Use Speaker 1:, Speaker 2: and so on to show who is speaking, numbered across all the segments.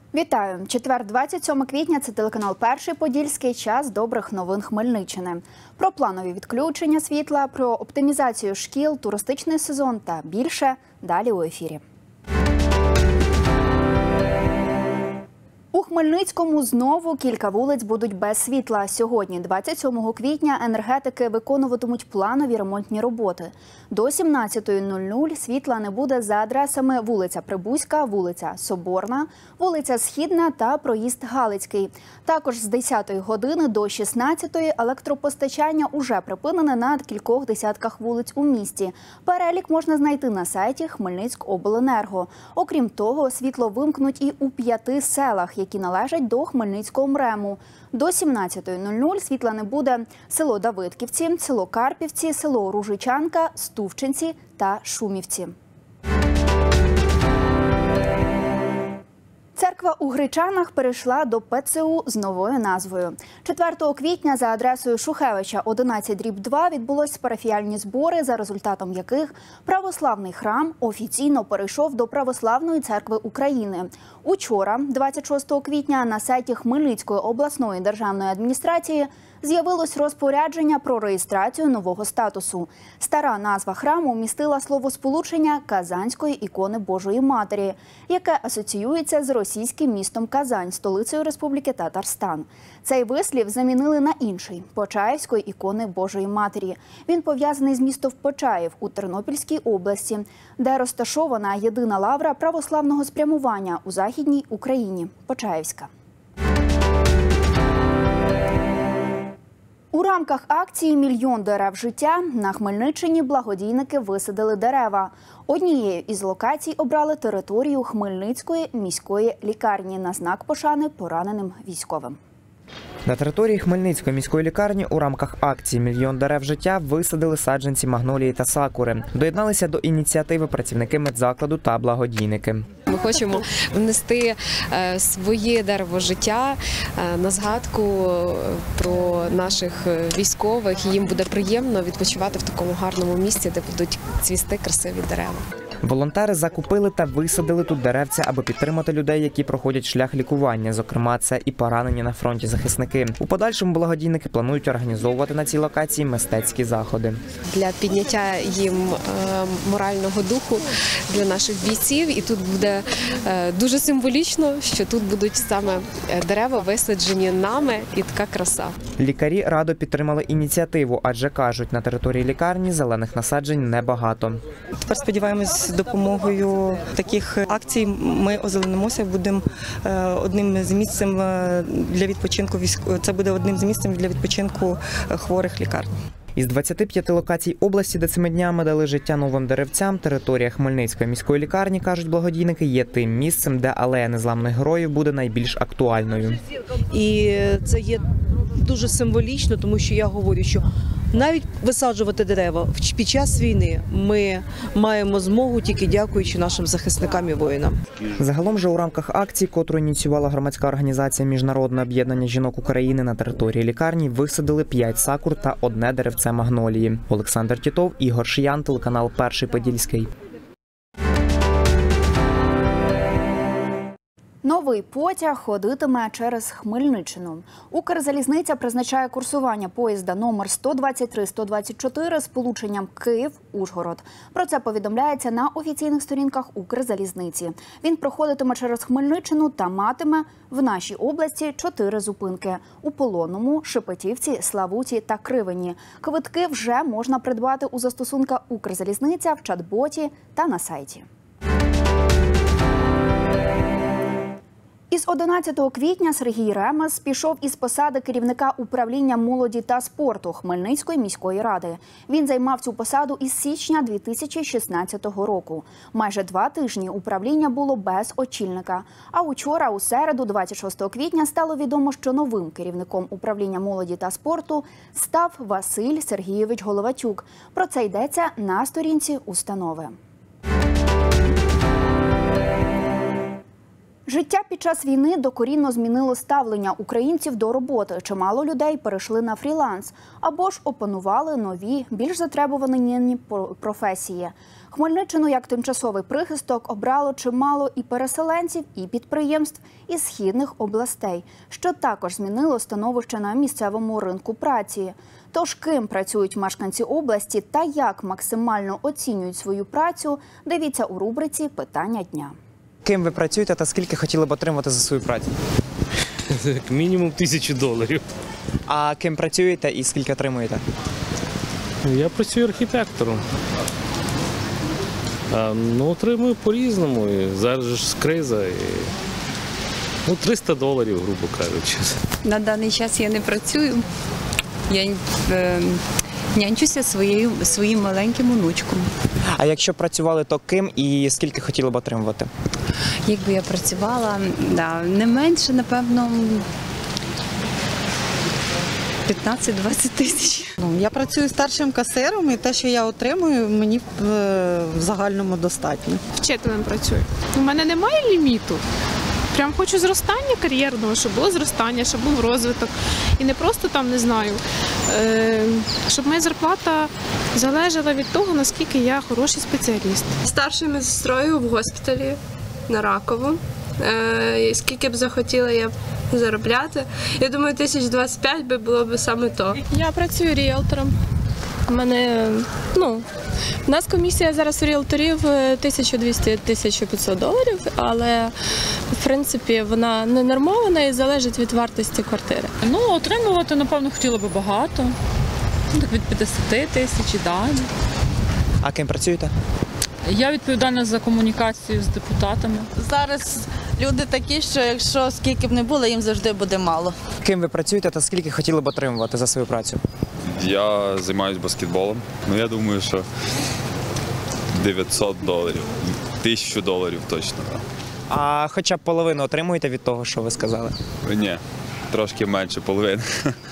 Speaker 1: Вітаю! Четвер, 27 квітня, це телеканал «Перший Подільський», час добрих новин Хмельниччини. Про планові відключення світла, про оптимізацію шкіл, туристичний сезон та більше далі у ефірі. У Хмельницькому знову кілька вулиць будуть без світла. Сьогодні, 27 квітня, енергетики виконуватимуть планові ремонтні роботи. До 17:00 світла не буде за адресами вулиця Прибузька, вулиця Соборна, вулиця Східна та проїзд Галицький. Також з 10-ї години до 16-ї електропостачання уже припинене на кількох десятках вулиць у місті. Перелік можна знайти на сайті Хмельницькобленерго. Окрім того, світло вимкнуть і у 5 селах, які належать до Хмельницького МРЕМу. До 17:00 світла не буде село Давидківці, село Карпівці, село Ружичанка, Стувчинці та Шумівці. Церква у Гречанах перейшла до ПЦУ з новою назвою. 4 квітня за адресою Шухевича 11/2 відбулось парафіяльні збори, за результатом яких православний храм офіційно перейшов до Православної церкви України. Учора, 26 квітня, на сайті Хмельницької обласної державної адміністрації з'явилось розпорядження про реєстрацію нового статусу. Стара назва храму містила словосполучення «Казанської ікони Божої Матері», яке асоціюється з російським містом Казань, столицею Республіки Татарстан. Цей вислів замінили на інший – «Почаївської ікони Божої Матері». Він пов'язаний з містом Почаїв у Тернопільській області, де розташована єдина лавра православного спрямування у Західній Україні – Почаївська. У рамках акції «Мільйон дерев життя» на Хмельниччині благодійники висадили дерева. Однією із локацій обрали територію Хмельницької міської лікарні на знак пошани пораненим військовим.
Speaker 2: На території Хмельницької міської лікарні у рамках акції «Мільйон дерев життя» висадили саджанці магнолії та сакури. Доєдналися до ініціативи працівники медзакладу та благодійники.
Speaker 3: Ми хочемо внести своє дерево життя на згадку про наших військових. Їм буде приємно відпочивати в такому гарному місці, де будуть цвісти красиві дерева.
Speaker 2: Волонтери закупили та висадили тут деревця, аби підтримати людей, які проходять шлях лікування. Зокрема, це і поранені на фронті захисники. У подальшому благодійники планують організовувати на цій локації мистецькі заходи.
Speaker 3: Для підняття їм морального духу для наших бійців. І тут буде дуже символічно, що тут будуть саме дерева висаджені нами і така краса.
Speaker 2: Лікарі радо підтримали ініціативу, адже кажуть, на території лікарні зелених насаджень небагато.
Speaker 4: Тепер сподіваємось, з допомогою таких акцій ми озеленимося, будемо одним з місцем для відпочинку. Це буде одним з місцем для відпочинку хворих лікарень.
Speaker 2: Із 25 локацій області, де цими днями дали життя новим деревцям, територія Хмельницької міської лікарні, кажуть благодійники, є тим місцем, де алея незламних героїв буде найбільш актуальною.
Speaker 5: І це є дуже символічно, тому що я говорю, що навіть висаджувати дерева під час війни ми маємо змогу тільки дякуючи нашим захисникам і воїнам.
Speaker 2: Загалом же у рамках акції, котру ініціювала громадська організація «Міжнародне об'єднання жінок України», на території лікарні висадили 5 сакур та 1 деревце магнолії. Олександр Тітов, Ігор Шиян, телеканал «Перший Подільський».
Speaker 1: Новий потяг ходитиме через Хмельниччину. Укрзалізниця призначає курсування поїзда номер 123-124 з полученням Київ-Ужгород. Про це повідомляється на офіційних сторінках Укрзалізниці. Він проходитиме через Хмельниччину та матиме в нашій області 4 зупинки – у Полонному, Шепетівці, Славуті та Кривені. Квитки вже можна придбати у застосунках Укрзалізниця, в чат-боті та на сайті. Із 11 квітня Сергій Ремес пішов із посади керівника управління молоді та спорту Хмельницької міської ради. Він займав цю посаду із січня 2016 року. Майже 2 тижні управління було без очільника. А учора, у середу, 26 квітня, стало відомо, що новим керівником управління молоді та спорту став Василь Сергійович Головатюк. Про це йдеться на сторінці установи. Життя під час війни докорінно змінило ставлення українців до роботи. Чимало людей перейшли на фріланс або ж опанували нові, більш затребувані професії. Хмельниччину як тимчасовий прихисток обрало чимало і переселенців, і підприємств із східних областей, що також змінило становище на місцевому ринку праці. Тож ким працюють мешканці області та як максимально оцінюють свою працю, дивіться у рубриці «Питання дня».
Speaker 2: Ким ви працюєте та скільки хотіли б отримати за свою працю?
Speaker 6: Як мінімум $1000.
Speaker 2: А ким працюєте і скільки отримуєте?
Speaker 6: Я працюю архітектором. Отримую по-різному. І зараз ж криза. $300, грубо кажучи.
Speaker 7: На даний час я не працюю. Я нянчуся своїм маленьким онучком.
Speaker 2: А якщо працювали, то ким і скільки хотіли б отримувати?
Speaker 7: Якби я працювала, не менше, напевно, 15-20 тисяч.
Speaker 8: Я працюю старшим касиром і те, що я отримую, мені в загальному достатньо.
Speaker 9: Вчителем працюю. У мене немає ліміту. Прям хочу зростання кар'єрного, щоб було зростання, щоб був розвиток. І не просто там, не знаю, щоб моя зарплата залежала від того, наскільки я хороший спеціаліст.
Speaker 10: Старшою медсестрою в госпіталі на Ракову. Скільки б захотіла я б заробляти. Я думаю, 1025 би було б саме то.
Speaker 11: Я працюю ріелтором. У нас комісія зараз у ріелторів $1200-1500, але в принципі вона не нормована і залежить від вартості квартири.
Speaker 12: Отримувати, напевно, хотіла би багато. Так від 50 тисяч і далі.
Speaker 2: А ким працюєте?
Speaker 12: Я відповідальна за комунікацію з депутатами.
Speaker 13: Зараз люди такі, що якщо скільки б не було, їм завжди буде мало.
Speaker 2: Ким ви працюєте та скільки хотіли б отримувати за свою працю?
Speaker 14: Я займаюся баскетболом. Я думаю, що $900. $1000 точно.
Speaker 2: А хоча б половину отримуєте від того, що ви сказали?
Speaker 14: Ні, трошки менше половини.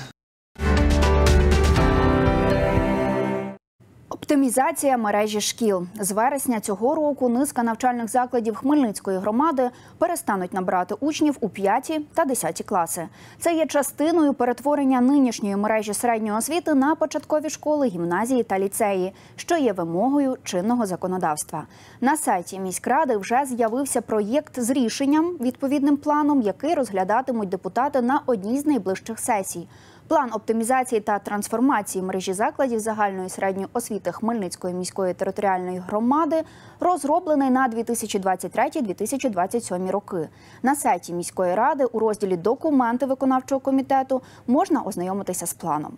Speaker 1: Оптимізація мережі шкіл. З вересня цього року низка навчальних закладів Хмельницької громади перестануть набирати учнів у 5 та 10 класи. Це є частиною перетворення нинішньої мережі середньої освіти на початкові школи, гімназії та ліцеї, що є вимогою чинного законодавства. На сайті міськради вже з'явився проєкт з рішенням, відповідним планом, який розглядатимуть депутати на одній з найближчих сесій. План оптимізації та трансформації мережі закладів загальної середньої освіти Хмельницької міської територіальної громади розроблений на 2023-2027 роки. На сайті міської ради у розділі «Документи виконавчого комітету» можна ознайомитися з планом.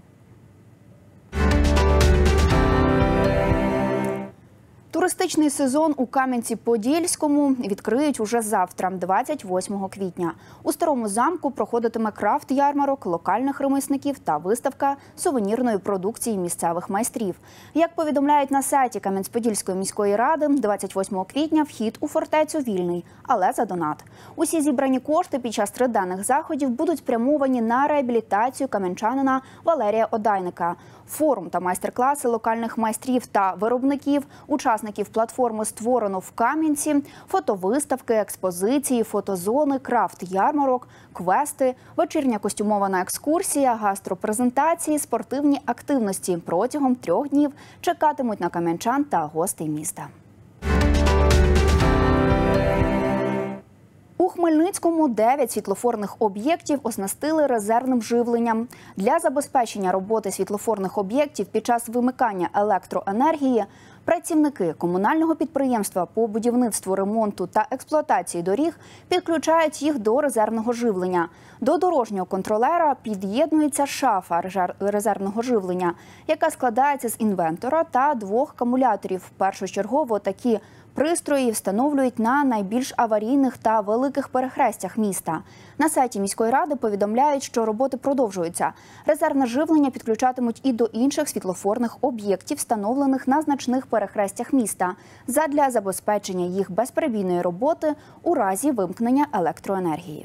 Speaker 1: Туристичний сезон у Кам'янці-Подільському відкриють уже завтра, 28 квітня. У Старому замку проходитиме крафт-ярмарок локальних ремісників та виставка сувенірної продукції місцевих майстрів. Як повідомляють на сайті Кам'янець-Подільської міської ради, 28 квітня вхід у фортецю вільний, але за донат. Усі зібрані кошти під час триденних заходів будуть спрямовані на реабілітацію кам'янчанина Валерія Одайника. Форум та майстер-класи локальних майстрів та виробників, учасників платформи «Створено в Кам'янці», фотовиставки, експозиції, фотозони, крафт-ярмарок, квести, вечірня костюмована екскурсія, гастропрезентації, спортивні активності протягом 3 днів чекатимуть на кам'янчан та гостей міста. У Хмельницькому 9 світлофорних об'єктів оснастили резервним живленням. Для забезпечення роботи світлофорних об'єктів під час вимикання електроенергії працівники комунального підприємства по будівництву, ремонту та експлуатації доріг підключають їх до резервного живлення. До дорожнього контролера під'єднується шафа резервного живлення, яка складається з інвентора та 2 акумуляторів. Першочергово такі пристрої встановлюють на найбільш аварійних та великих перехрестях міста. На сайті міської ради повідомляють, що роботи продовжуються. Резервне живлення підключатимуть і до інших світлофорних об'єктів, встановлених на значних перехрестях міста, задля забезпечення їх безперебійної роботи у разі вимкнення електроенергії.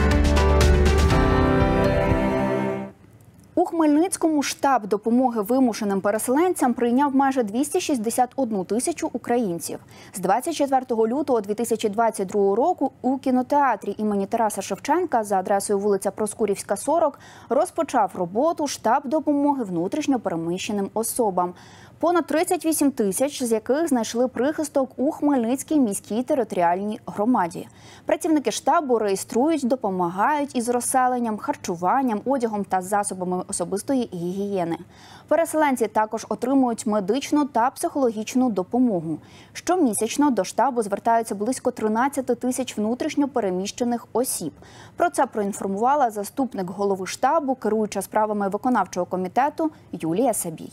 Speaker 1: У Хмельницькому штаб допомоги вимушеним переселенцям прийняв майже 261 тисячу українців. З 24 лютого 2022 року у кінотеатрі імені Тараса Шевченка за адресою вулиця Проскурівська, 40 розпочав роботу штаб допомоги внутрішньо переміщеним особам. Понад 38 тисяч, з яких знайшли прихисток у Хмельницькій міській територіальній громаді. Працівники штабу реєструють, допомагають із розселенням, харчуванням, одягом та засобами особистої гігієни. Переселенці також отримують медичну та психологічну допомогу. Щомісячно до штабу звертаються близько 13 тисяч внутрішньо переміщених осіб. Про це проінформувала заступник голови штабу, керуюча справами виконавчого комітету Юлія Сабій.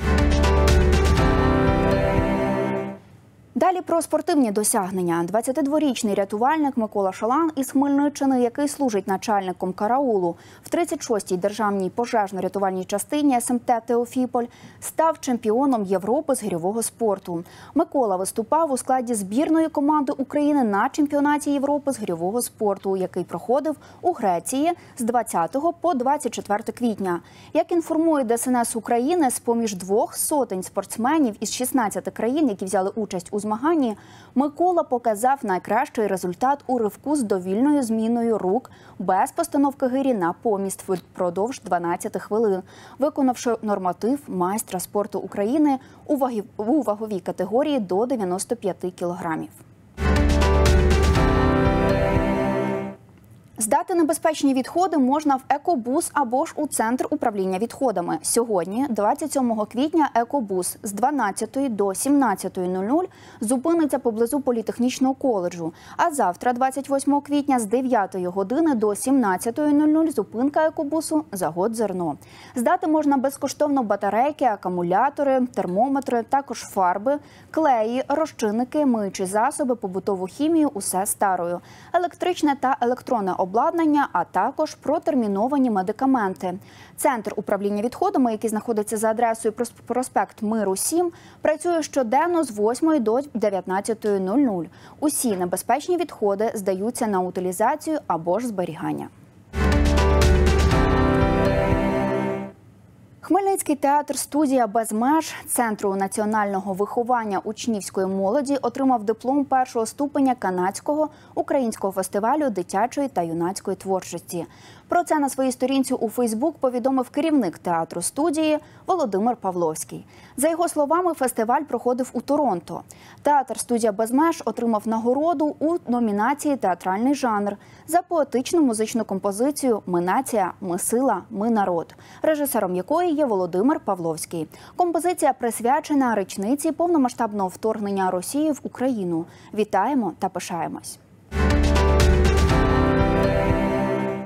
Speaker 1: Далі про спортивні досягнення. 22-річний рятувальник Микола Шалан із Хмельниччини, який служить начальником караулу в 36-й державній пожежно-рятувальній частині СМТ «Теофіполь», став чемпіоном Європи з гирьового спорту. Микола виступав у складі збірної команди України на чемпіонаті Європи з гирьового спорту, який проходив у Греції з 20 по 24 квітня. Як інформує ДСНС України, з-поміж 200 спортсменів із 16 країн, які взяли участь у змаганні, Микола показав найкращий результат у ривку з довільною зміною рук без постановки гирі на поміст впродовж 12 хвилин, виконавши норматив майстра спорту України у ваговій категорії до 95 кілограмів. Здати небезпечні відходи можна в екобус або ж у Центр управління відходами. Сьогодні, 27 квітня, екобус з 12 до 17:00 зупиниться поблизу Політехнічного коледжу. А завтра, 28 квітня, з 9 години до 17:00 зупинка екобусу «Загод-Зерно». Здати можна безкоштовно батарейки, акумулятори, термометри, також фарби, клеї, розчинники, миючі засоби, побутову хімію, усе старою, електричне та електронне обладнання, а також протерміновані медикаменти. Центр управління відходами, який знаходиться за адресою проспект Миру, 7, працює щоденно з 8 до 19:00. Усі небезпечні відходи здаються на утилізацію або ж зберігання. Хмельницький театр-студія «Без меж» Центру національного виховання учнівської молоді отримав диплом першого ступеня Канадського українського фестивалю дитячої та юнацької творчості. Про це на своїй сторінці у Фейсбук повідомив керівник театру-студії Володимир Павловський. За його словами, фестиваль проходив у Торонто. Театр-студія «Без меж» отримав нагороду у номінації «Театральний жанр» за поетичну музичну композицію «Ми нація, ми сила, ми народ», режисером якої є Володимир Павловський. Композиція присвячена річниці повномасштабного вторгнення Росії в Україну. Вітаємо та пишаємось!